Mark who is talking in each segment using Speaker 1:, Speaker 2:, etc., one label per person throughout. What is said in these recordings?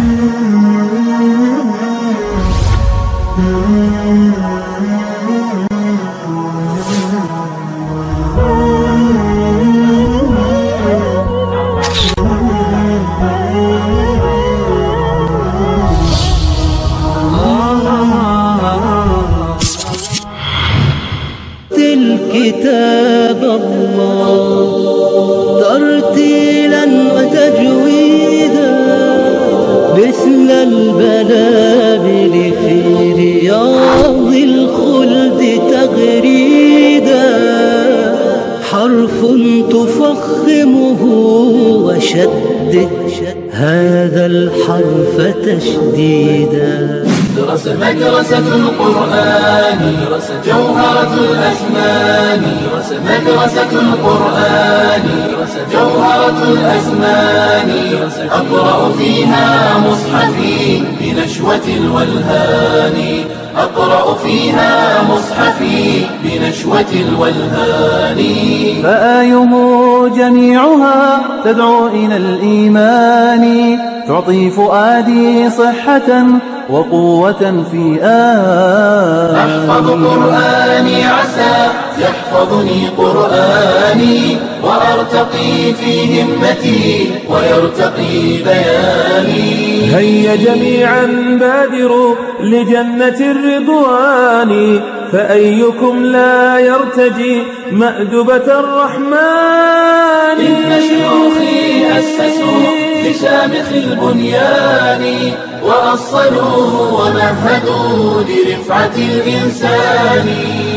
Speaker 1: كتاب الله ترتيلا وتجويدا مثل البلابل في رياض الخلد تغريدا حرف تفخمه وشدد هذا الحرف تشديدا
Speaker 2: مدرسة القرآن جوهرة الأزمان مدرسة القرآن جوهرة الأزمان أقرأ فيها مصحفي بنشوة الولهان أقرأ فيها مصحفي بنشوة الولهان
Speaker 3: فآيه جميعها تدعو إلى الإيمان تعطي فؤادي صحة وقوة في
Speaker 2: أحفظ قرآني عسى يحفظني قرآني وأرتقي في همتي ويرتقي بياني
Speaker 3: هيا جميعا بادروا لجنة الرضوان فأيكم لا يرتجي مأدبة الرحمن
Speaker 2: إن شيوخي أسسوا لشامخ البنيان وأصلوه ومهدوا لرفعة الإنسان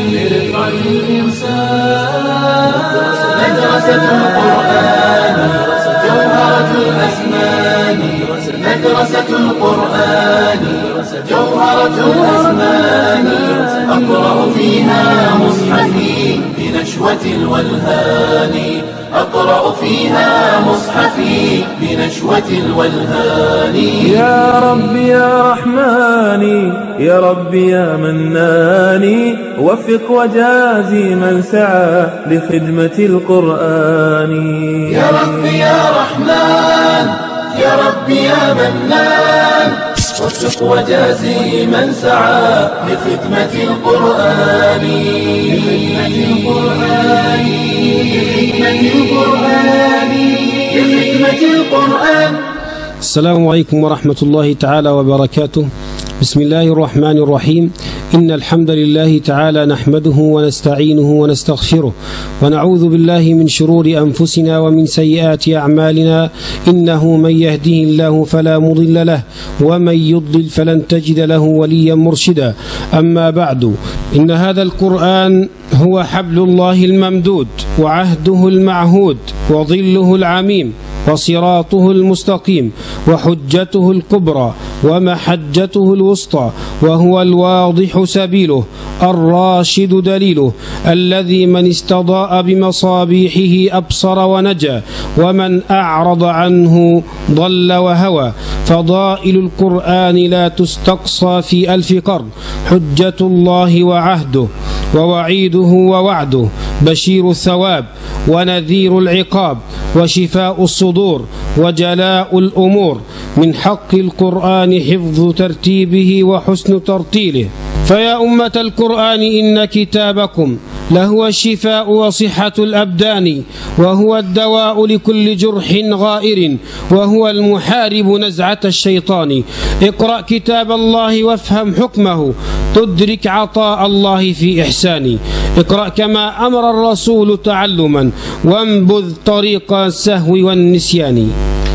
Speaker 2: مدرسة القرآن جوهرة الأزمان مدرسة القرآن جوهرة الأزمان أقرأ فيها مصحفي بنشوة الولهان أقرأ فيها مصحفي بنشوة الولهان
Speaker 3: يا رب يا رحماني يا رب يا مناني وفق وجازي من سعى لخدمة القرآن
Speaker 2: يا رب يا رحمن يا رب يا منان وفق وجازي من سعى لخدمة القرآن لخدمة القرآن.
Speaker 4: السلام عليكم ورحمة الله تعالى وبركاته. بسم الله الرحمن الرحيم. إن الحمد لله تعالى نحمده ونستعينه ونستغفره ونعوذ بالله من شرور أنفسنا ومن سيئات أعمالنا إنه من يهده الله فلا مضل له ومن يضلل فلن تجد له وليا مرشدا. أما بعد، إن هذا القرآن هو حبل الله الممدود وعهده المعهود وظله العميم وصراطه المستقيم وحجته الكبرى ومحجته الوسطى، وهو الواضح سبيله الراشد دليله الذي من استضاء بمصابيحه أبصر ونجا ومن أعرض عنه ضل وهوى. فضائل القرآن لا تستقصى في ألف قرن، حجة الله وعهده ووعيده ووعده، بشير الثواب ونذير العقاب وشفاء الصدور وجلاء الأمور. من حق القرآن حفظ ترتيبه وحسن ترتيله. فيا أمة القرآن إن كتابكم لهو الشفاء وصحة الأبدان، وهو الدواء لكل جرح غائر، وهو المحارب نزعة الشيطان. اقرأ كتاب الله وافهم حكمه، تدرك عطاء الله في إحسانه. اقرأ كما أمر الرسول تعلما، وانبذ طريق السهو والنسيان.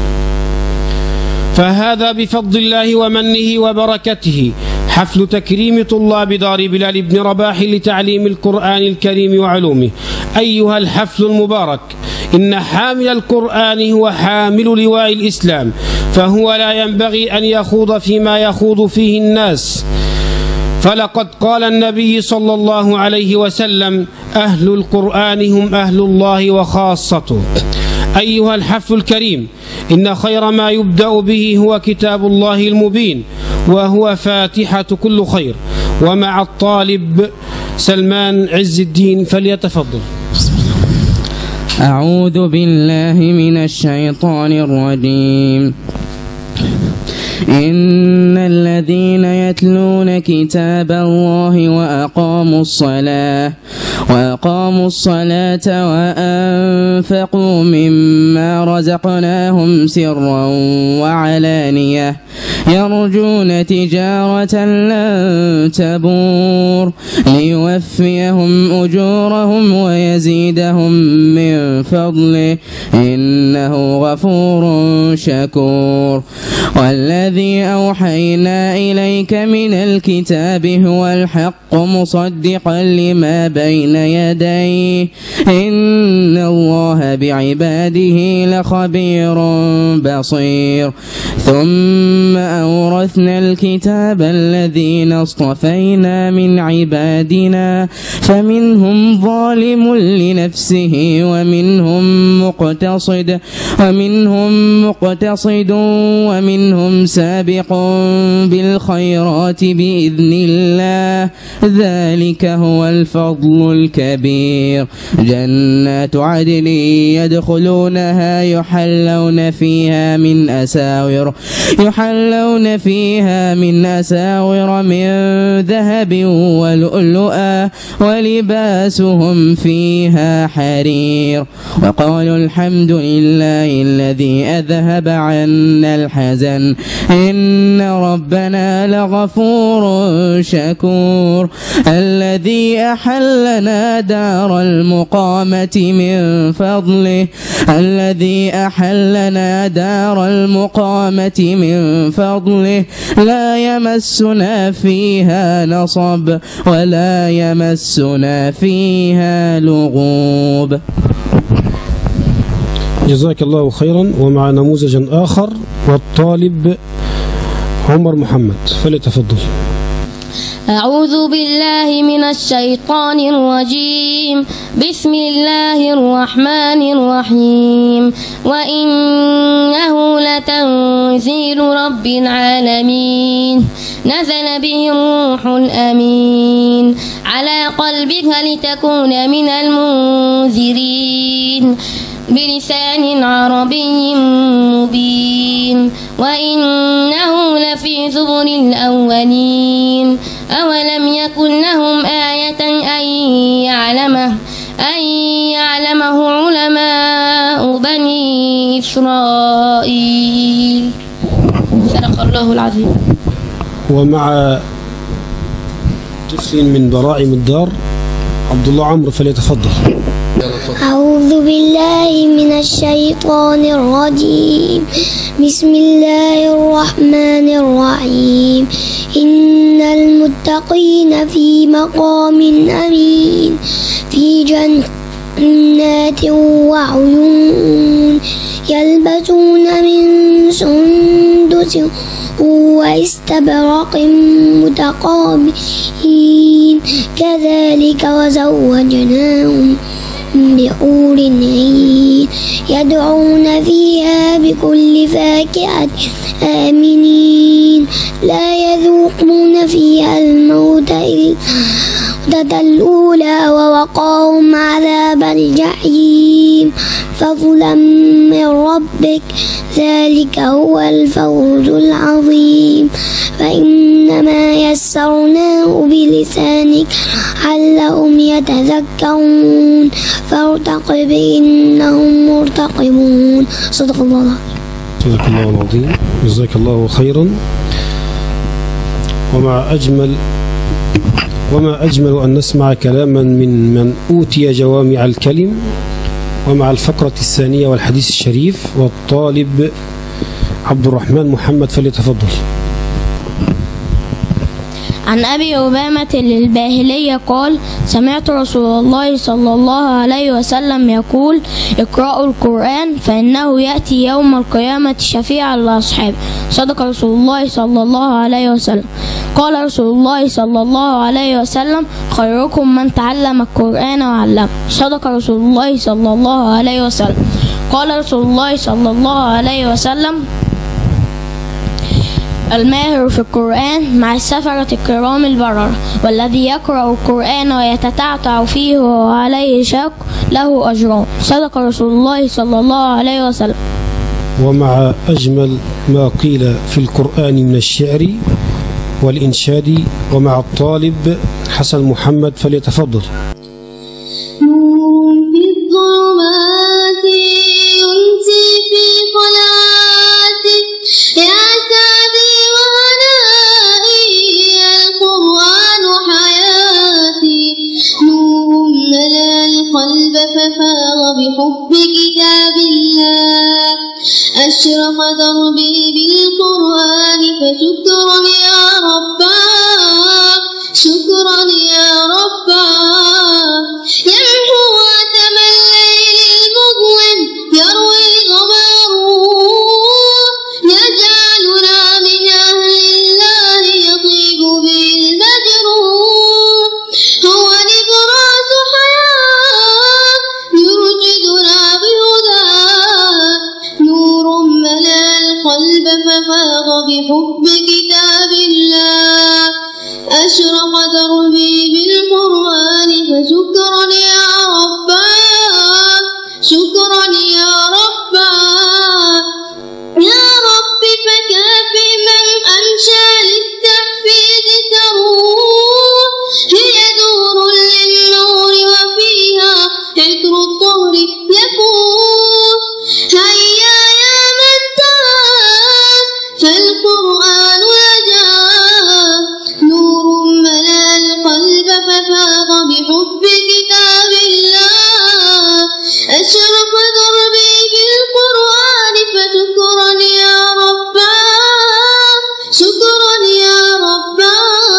Speaker 4: فهذا بفضل الله ومنه وبركته حفل تكريم طلاب دار بلال بن رباح لتعليم القرآن الكريم وعلومه. أيها الحفل المبارك، إن حامل القرآن هو حامل لواء الإسلام، فهو لا ينبغي أن يخوض فيما يخوض فيه الناس. فلقد قال النبي صلى الله عليه وسلم: أهل القرآن هم أهل الله وخاصته. أيها الحفل الكريم، إن خير ما يبدأ به هو كتاب الله المبين، وهو فاتحة كل خير. ومع الطالب سلمان عز الدين فليتفضل.
Speaker 5: أعوذ بالله من الشيطان الرجيم. إن الذين يتلون كتاب الله وأقاموا الصلاة وأنفقوا مما رزقناهم سرا وعلانية يرجون تجارة لن تبور ليوفيهم أجورهم ويزيدهم من فضله إنه غفور شكور. والذي أوحينا إليك من الكتاب هو الحق مصدقا لما بين يديه إن الله بعباده لخبير بصير. ثم أورثنا الكتاب الذين اصطفينا من عبادنا فمنهم ظالم لنفسه ومنهم مقتصد ومنهم سابق بالخيرات بإذن الله ذلك هو الفضل الكبير. جنات عدن يدخلونها يحلون فيها من أساور من ذهب ولؤلؤا ولباسهم فيها حرير. وقالوا الحمد لله الذي أذهب عنا الحزن إن ربنا لغفور شكور. الذي أحلنا دار المقامة من فضله لا يمسنا فيها نصب ولا يمسنا فيها لغوب.
Speaker 4: جزاك الله خيرا. ومع نموذج آخر والطالب عمر محمد فليتفضل.
Speaker 6: أعوذ بالله من الشيطان الرجيم. بسم الله الرحمن الرحيم. وإنه لتنزيل رب العالمين نزل به الروح الأمين على قلبك لتكون من المنذرين بلسان عربي مبين. وإنه لفي زبر الأولين أولم يكن لهم آية أن يعلمه علماء بني إسرائيل. صدق الله العظيم.
Speaker 4: ومع طفل من براعم الدار عبد الله عمرو فليتفضل.
Speaker 7: أعوذ بالله من الشيطان الرجيم. بسم الله الرحمن الرحيم. إن المتقين في مقام أمين في جنات وعيون يلبسون من سندس واستبرق متقابلين كذلك وزوجناهم بحور عين يدعون فيها بكل فاكهة آمنين لا يذوقون فيها الموت إلا الأولى ووقاهم عذاب الجحيم فضلا من ربك ذلك هو الفوز العظيم. فإنما يسرناه بلسانك لعلهم يتذكرون فارتقب إنهم مرتقبون. صدق الله العظيم.
Speaker 4: صدق الله العظيم. جزاك الله خيرا. وما أجمل أن نسمع كلاما من أوتي جوامع الكلم. ومع الفقرة الثانية والحديث الشريف والطالب عبد الرحمن محمد فليتفضل.
Speaker 6: عن أبي أمامة الباهلي قال سمعت رسول الله صلى الله عليه وسلم يقول اقرأوا القرآن فإنه يأتي يوم القيامة شفيعا لأصحابه. صدق رسول الله صلى الله عليه وسلم. قال رسول الله صلى الله عليه وسلم خيركم من تعلم القرآن وعلمه. صدق رسول الله صلى الله عليه وسلم. قال رسول الله صلى الله عليه وسلم الماهر في القرآن مع السفرة الكرام البررة والذي يقرأ القرآن ويتتعتع فيه وهو عليه شاق له أجران. صدق رسول الله صلى الله عليه وسلم.
Speaker 4: ومع أجمل ما قيل في القرآن من الشعر والإنشاد، ومع الطالب حسن محمد فليتفضل.
Speaker 8: ففاض بحب كتاب الله أشرق دربي بالقرآن فشكرا يا ربا شكرا يا ربا يمحو آثم الليل المظلم يروي الغبار يجعلنا من أهل الله يطيب به المجروح هو نبراس حياة يرشدنا بهداه نور ملا القلب ففاض بحب كتاب الله أشرق دربي بالقرآن فشكرا يا ربا شكرا يا ربا يا رب فكافي من أمشى للتحفيظ تروح هي دور للنور وفيها عطر الطهر يفوح هيا يا من تاب فالقرآن نجاه نور ملا القلب ففاض بحب كتاب الله أشرق دربي بالقرآن فشكرا يا ربا شكرا يا ربا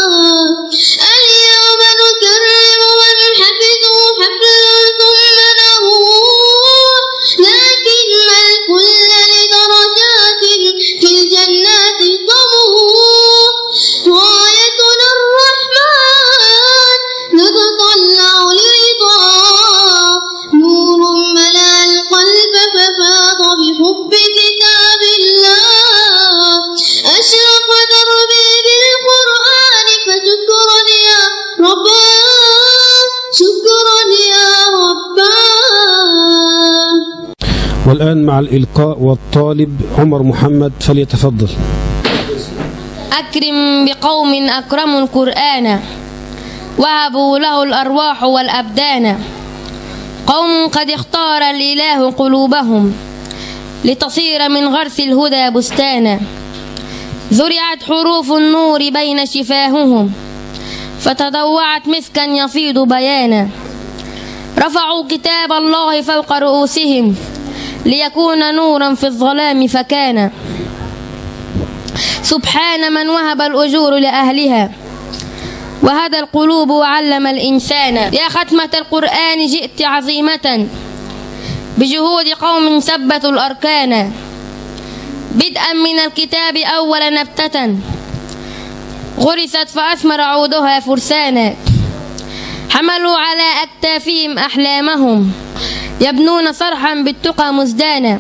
Speaker 8: اليوم نكرم من حفظوا حفلا ثم نروح لكن ما الكل لدرجات في الجنات طموح رايتنا الرحمن نتطلع لرضاه نور ملا القلب ففاض بحب كتاب الله أشرق دربي بالقرآن فشكرا يا ربا شكرا يا ربا.
Speaker 4: والآن مع الإلقاء والطالب عمر محمد فليتفضل.
Speaker 9: أكرم بقوم أكرموا القرآن وهبوا له الأرواح والأبدان قوم قد اختار الإله قلوبهم لتصير من غرس الهدى بستانا زرعت حروف النور بين شفاههم فتضوعت مسكا يفيض بيانا رفعوا كتاب الله فوق رؤوسهم ليكون نورا في الظلام فكان سبحان من وهب الأجور لأهلها وهدى القلوب وعلم الإنسان يا ختمة القرآن جئت عظيمة بجهود قوم ثبتوا الأركان بدءا من الكتاب أول نبتة غرست فأثمر عودها فرسانا حملوا على أكتافهم أحلامهم يبنون صرحا بالتقى مزدانا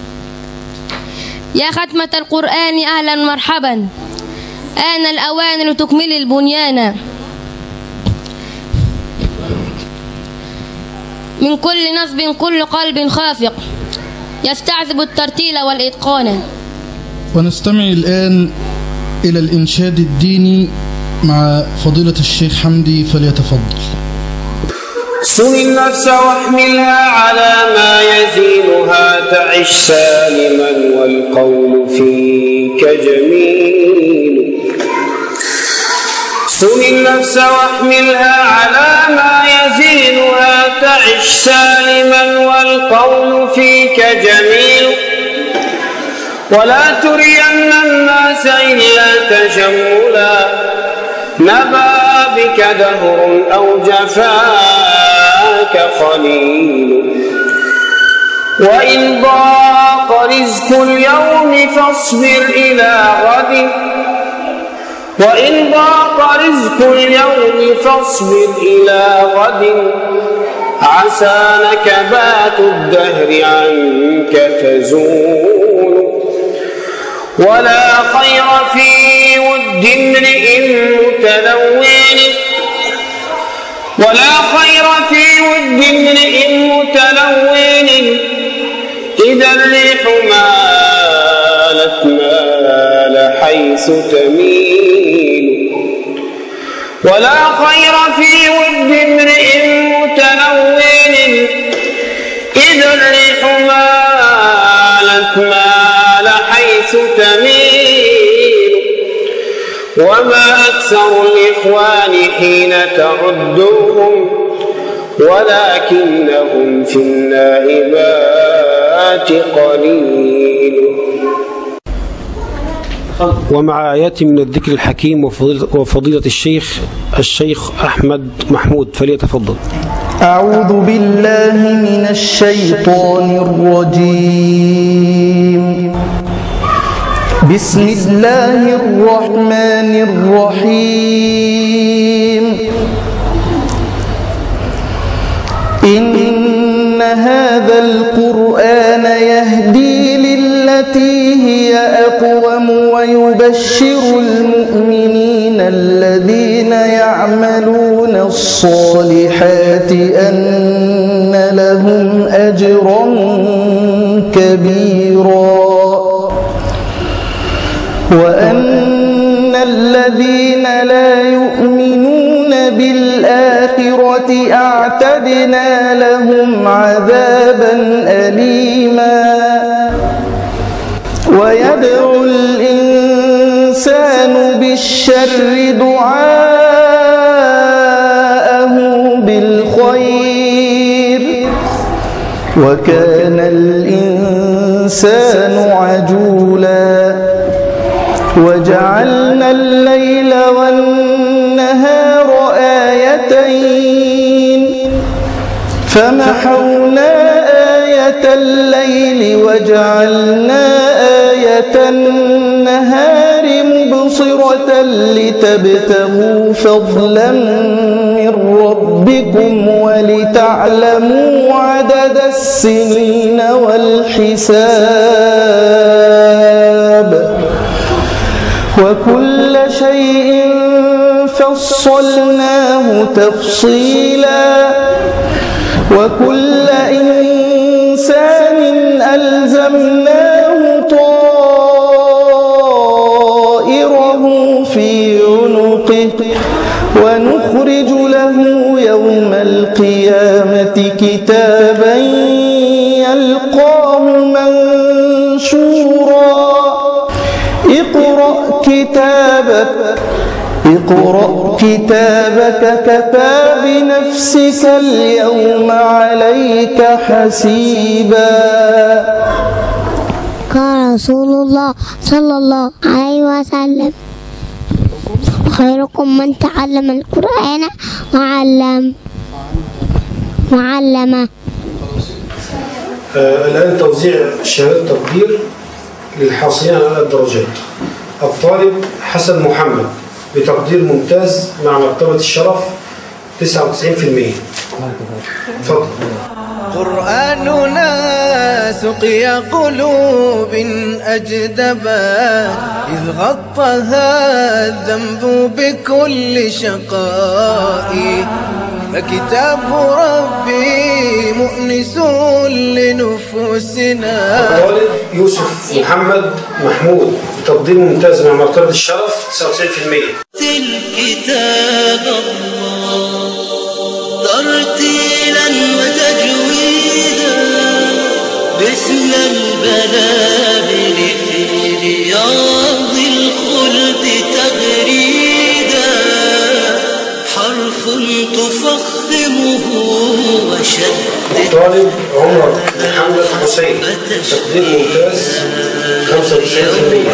Speaker 9: يا ختمة القرآن أهلا مرحبا آن الأوان لتكمل البنيان من كل نصب كل قلب خافق يستعذب الترتيل والإتقان.
Speaker 10: ونستمع الآن إلى الإنشاد الديني مع فضيلة الشيخ حمدي فليتفضل.
Speaker 11: سل النفس واحملها على ما يزينها تعش سالما والقول فيك جميل سل النفس واحملها على ما يزينها تعش سالما والقول فيك جميل ولا ترين الناس إلا تجملا نبى بك دهر أو جفاك خليل وإن ضاق رزق اليوم فاصبر إلى غد وإن ضاق رزق اليوم فاصبر إلى غد عسى نكبات الدهر عنك تزول ولا خير في ود امرئ متلون ولا خير في ود امرئ متلون إذا الريح ما مال حيث تميل ولا خير في ود امرئ متلون إذا الريح مال حيث تميل وما أكثر الإخوان حين تعدهم ولكنهم في النائبات قليل.
Speaker 4: ومع آيات من الذكر الحكيم وفضيلة الشيخ أحمد محمود فليتفضل.
Speaker 12: أعوذ بالله من الشيطان الرجيم. بسم الله الرحمن الرحيم. إن هذا القرآن يهدي للتي هي أقوم ويبشر المؤمنين الذين يعملون الصالحات أن لهم أجرا كبيرا وأن الذين لا يؤمنون بالآخرة أعتدنا لهم عذابا أليما. ويدعو الإنسان بالشر دعاءه بالخير وكان الإنسان عجولا. وجعلنا الليل والنهار آيتين فمحونا آية الليل وجعلنا آية النهار مبصرة لتبتغوا فضلا من ربكم ولتعلموا عدد السنين والحساب وكل شيء فصلناه تفصيلا وكل إنسان ألزمناه طائره في عنقه ونخرج له يوم القيامة كتابا يلقاه منشورا. اقرأ كتابك كفى بنفسك اليوم عليك حسيبا.
Speaker 7: قال رسول الله صلى الله عليه وسلم خيركم من تعلم القرآن وعلمه.
Speaker 4: الآن توزيع شهادة تقدير للحاصلين على الدرجات. الطالب حسن محمد بتقدير ممتاز مع مرتبة الشرف 99%. تفضل.
Speaker 13: قرآننا سقي قلوب أجدبا إذ غطها الذنب بكل شقاء فكتاب ربي مؤنس لنفوسنا.
Speaker 4: الطالب يوسف محمد محمود بتقدير ممتاز مع مرتبة الشرف 99%.
Speaker 1: كتاب الله ترتيلا وتجويدا باسم البلابل في رياض الخلد تغريدا حرف تفخمه وشدد.
Speaker 4: الطالب عمر محمد حسين تقدير ممتاز 95%.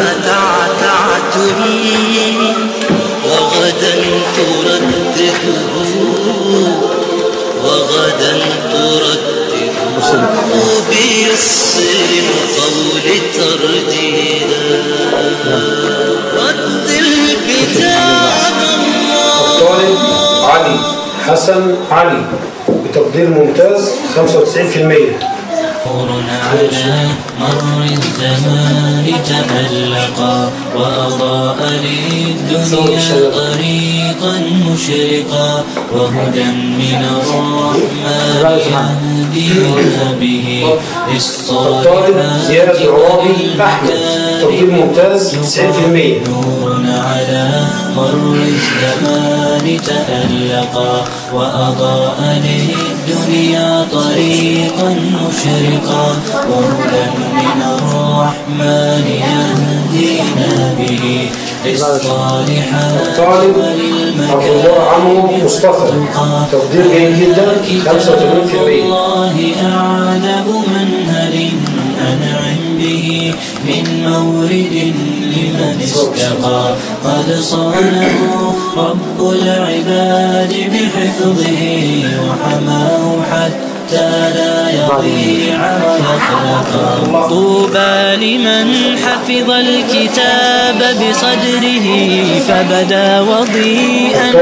Speaker 4: وغدا تردده بيسر القول ترديدا رد الكتاب الله. الطالب علي حسن علي بتقدير ممتاز 95%.
Speaker 1: نور على مر الزمان تألقا وأضاء للدنيا طريقا مشرقا وهدى من الرحمن يهدينا به للصالحات وللمكارم نور على مر الزمان تألقا وأضاء للدنيا طريقا مشرقا وهدى من الرحمن يهدينا به للصالحات وللمكارم
Speaker 14: تقدير جيد جدا 85%.
Speaker 1: الله أعلم منهل أنعم به من مورد لمن استقى قد صانه رب العباد بحفظه وحماه حتى لا يضيع ويخلق طوبى لمن حفظ الكتاب بصدره فبدا وضيئا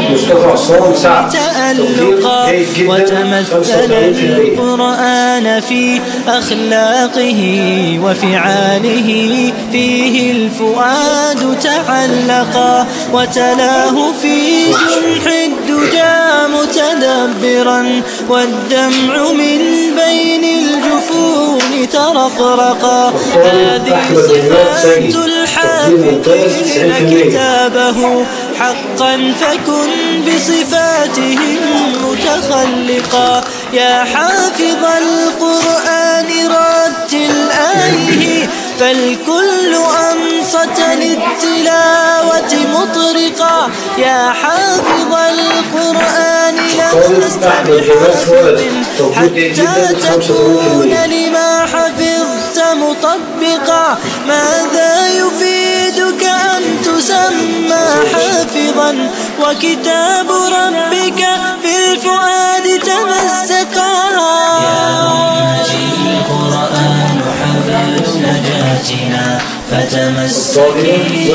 Speaker 1: تألقا وتمثل القرآن في أخلاقه وفعاله فيه الفؤاد تعلقا وتلاه في جنح الدجى متدبرا والدمع من بين الجفون ترقرقا هذه صفات الحافظين كتابه حقا فكن بصفاتهم متخلقا يا حافظ القرآن رتل آيه فالكل أنصت للتلاوة مطرقا يا حافظ القرآن لست بحافظ حتى تكون لما حفظت مطبقا ماذا يفيدك أن تسمى حافظا وكتاب ربك في الفؤاد تمسكا يا أمتي القرآن حبل نجاتنا فتمسكي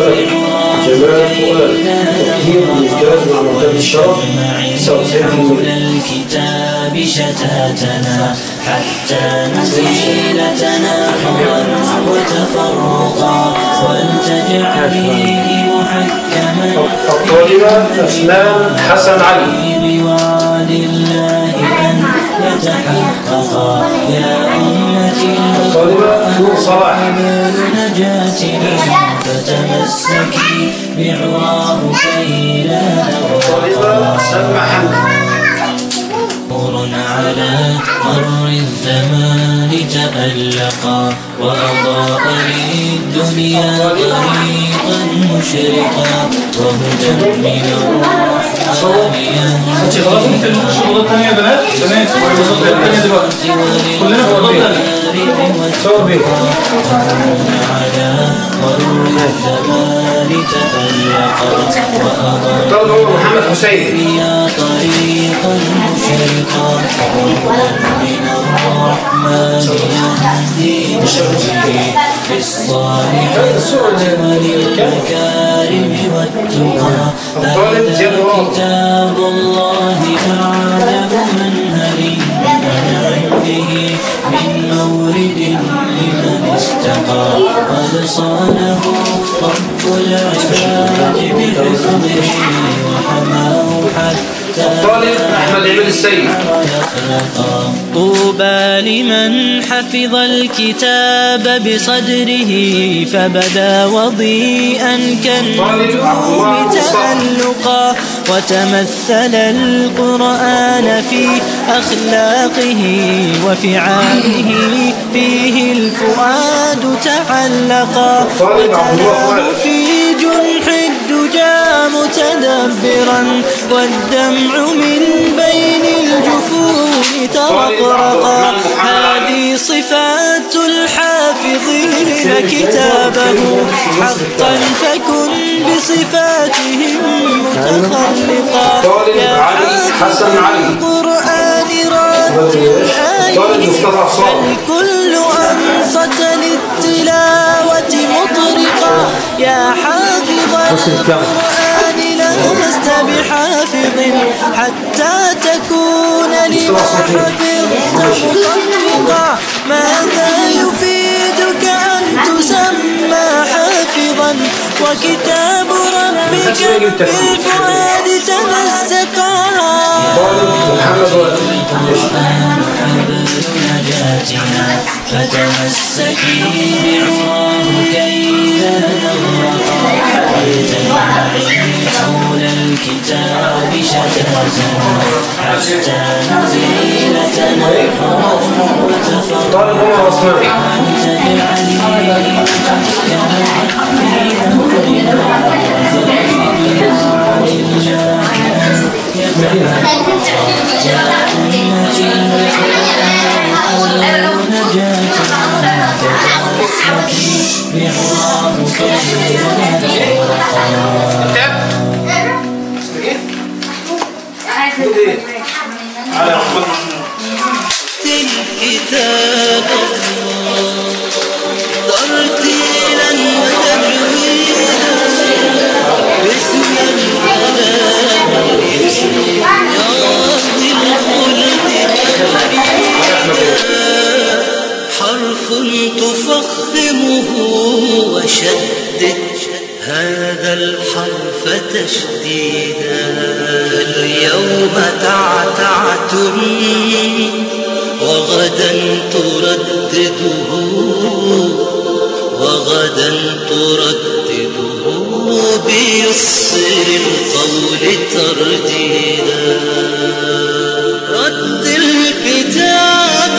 Speaker 1: حول الكتاب شتاتنا حتى نزيل تناحرا وتفرقا ولتجعليه محكما
Speaker 14: الطالبة أسلام حسن علي
Speaker 1: بوعد الله أن يتحققا يا أمتي القرآن نجاتنا فتمسكي بعواه كي لا نغرقا نور على مر الزمان تألقا وأضاء للدنيا طريقا مشرقا وهدى من الرحمن على مر الزمان تألقا وأضاء
Speaker 14: محمد حسين
Speaker 1: طريقا مشرقا من الرحمن يهدينا به للصالحات وللمكارم والتقى هذا كتاب الله أعلم منهل أنعم به من مورد لمن استقى قد صانه رب العباد بحفظه وحماه حتى
Speaker 14: أحمد عبد السيد
Speaker 1: طوبى لمن حفظ الكتاب بصدره فبدا وضيئا كالنجوم تألقا وتمثل القرآن في أخلاقه وفعاله فيه الفؤاد تعلقا وتلاه في جنح الدجى متدبرا والدمع من بين الجفون ترقرقا هذه صفات الحافظين كتابه حقا فكن بصفاتهم متخلقا يا حافظ القرآن رتل آيه فالكل أنصت للتلاوة مطرقا يا حافظ القرآن لست بحافظ حتى تكون لما حفظت مطبقا. ماذا يفيدك أن تسمى حافظا وكتاب ربك بالفؤاد تمسكا. نجاتنا فتمسكي بعصاه كي لا نغرقا. ولتجمعي حول الكتاب شتاتنا حتى نزيل تنحرا وتفرقا. تجعلي الكتاب ترتيلا وتجويدا باسم الغلام ياضي الخلد حرف تفخمه وشدد هذا الحرف تشديدا. اليوم تعتعتم وغدا تردده وغدا تردده بيسر القول ترديدا. رد الكتاب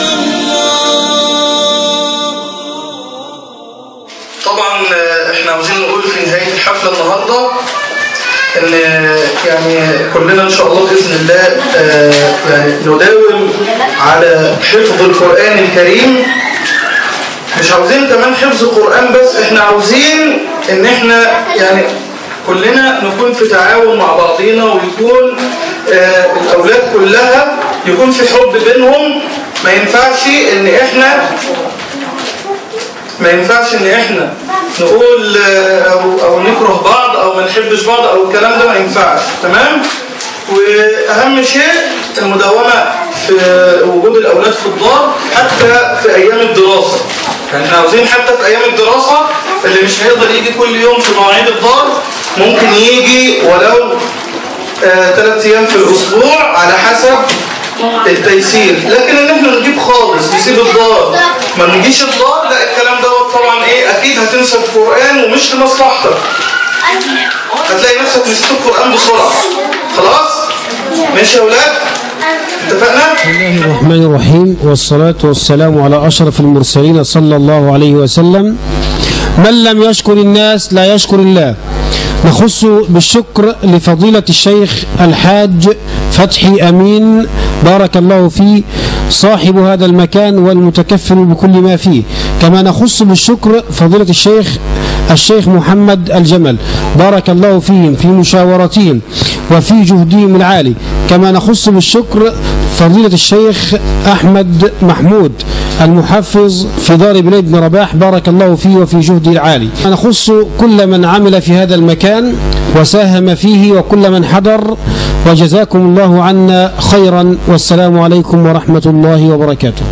Speaker 10: طبعا احنا عاوزين نقول في نهاية الحفلة النهاردة ان يعني كلنا ان شاء الله باذن الله يعني نداوم على حفظ القرآن الكريم. مش عاوزين كمان حفظ القرآن بس، احنا عاوزين ان احنا يعني كلنا نكون في تعاون مع بعضينا، ويكون الاولاد كلها يكون في حب بينهم. ما ينفعش ان احنا نقول او نكره بعض او ما نحبش بعض او الكلام ده ما ينفعش. تمام. واهم شيء المداومه في وجود الاولاد في الدار حتى في ايام الدراسه. يعني احنا عاوزين حتى في ايام الدراسه اللي مش هيقدر يجي كل يوم في مواعيد الدار ممكن يجي ولو 3 ايام في الاسبوع على حسب التيسير. لكن ان احنا نجيب خالص يسيب الدار ما نجيش الدار، لا الكلام دوت طبعا اكيد هتنسى القرآن ومش لمصلحتك. هتلاقي نفسك نسيت القرآن بسرعة. خلاص؟ ماشي يا اولاد؟ اتفقنا؟
Speaker 4: بسم الله الرحمن الرحيم، والصلاة والسلام على أشرف المرسلين صلى الله عليه وسلم. من لم يشكر الناس لا يشكر الله. نخص بالشكر لفضيلة الشيخ الحاج فتحي أمين بارك الله فيه صاحب هذا المكان والمتكفل بكل ما فيه. كما نخص بالشكر فضيلة الشيخ محمد الجمل بارك الله فيهم في مشاورتهم وفي جهدهم العالي. كما نخص بالشكر فضيلة الشيخ أحمد محمود المحفظ في دار بليد بن رباح بارك الله فيه وفي جهده العالي. نخص كل من عمل في هذا المكان وساهم فيه وكل من حضر، وجزاكم الله عنا خيرا، والسلام عليكم ورحمة الله وبركاته.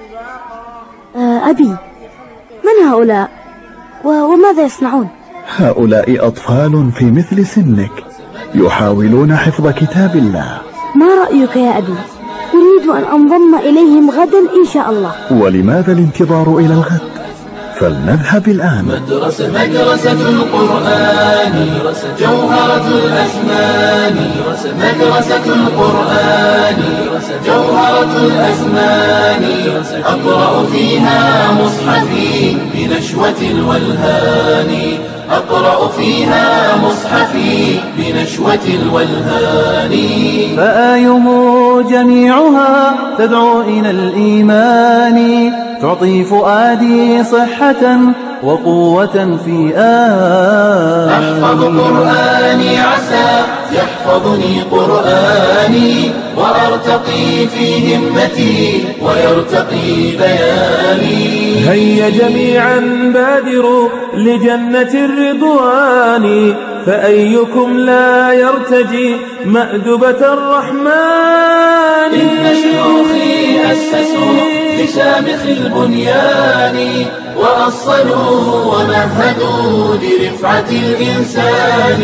Speaker 15: أبي، من هؤلاء وماذا يصنعون؟
Speaker 16: هؤلاء أطفال في مثل سنك يحاولون حفظ كتاب الله.
Speaker 15: ما رأيك يا أبي؟ أريد أن أنضم إليهم غدا إن شاء الله.
Speaker 16: ولماذا الانتظار إلى الغد؟ فلنذهب الآن.
Speaker 2: مدرسة القرآن جوهرة الأزمان. مدرسة القرآن جوهرة الأزمان. أقرأ فيها مصحفي بنشوة الولهان. أقرأ فيها مصحفي بنشوة الولهان.
Speaker 17: فآيه جميعها تدعو إلى الإيمان. تعطي فؤادي صحة وقوة في
Speaker 2: أحفظ قرآني عسى يحفظني قرآني. وأرتقي في همتي ويرتقي بياني.
Speaker 3: هيا جميعا بادروا لجنة الرضوان. فأيكم لا يرتجي مأدبة الرحمن؟
Speaker 2: إن شيوخي أسسوا لشامخ البنيان وأصلوا ومهدوا لرفعة الإنسان.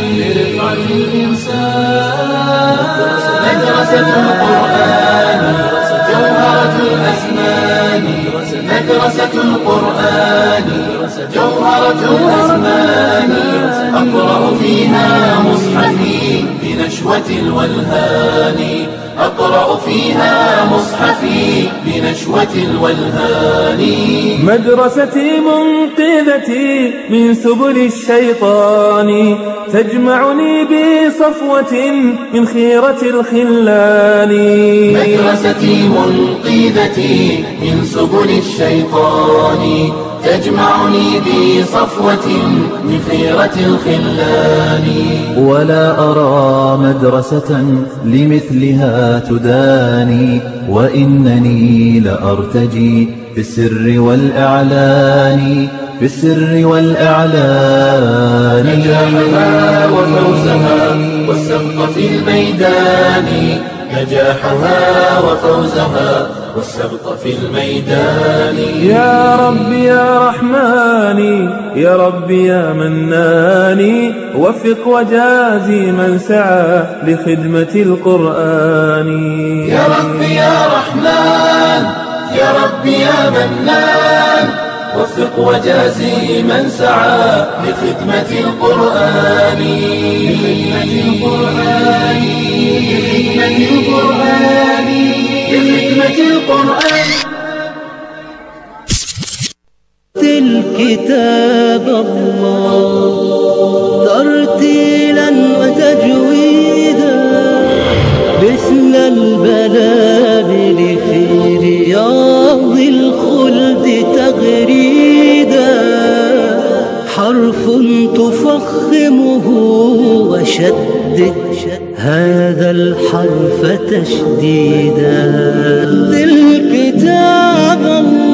Speaker 2: مدرسة القرآن جوهرة الأزمان، مدرسة القرآن جوهرة الأزمان. أقرأ فيها مصحفي بنشوة الولهان، أقرأ فيها مصحفي بنشوة الولهان.
Speaker 3: مدرستي منقذتي من سبل الشيطان، تجمعني بصفوة من خيرة الخلان.
Speaker 2: مدرستي منقذتي من سبل الشيطان، تجمعني بصفوة من خيرة الخلان.
Speaker 17: ولا أرى مدرسة لمثلها تداني، وإنني لأرتجي في السر والإعلان، في السر والإعلان.
Speaker 2: نجاحها وفوزها والسبق في الميدان، نجاحها وفوزها والسبق في الميدان.
Speaker 3: يا ربي يا رحماني، يا ربي يا مناني، وفق وجازي من سعى لخدمة القرآن.
Speaker 2: يا ربي يا رحمن، يا ربي يا منان، وفق وجازي من سعى لخدمة القرآن. لخدمة القرآن، لخدمة القرآن، لخدمة القرآن.
Speaker 1: الكتاب الله ترتيلا وتجويدا، مثل البلابل في رياض الخلد تغريدا. حرف تفخمه وشدد هذا الحرف تشديدا. الكتاب الله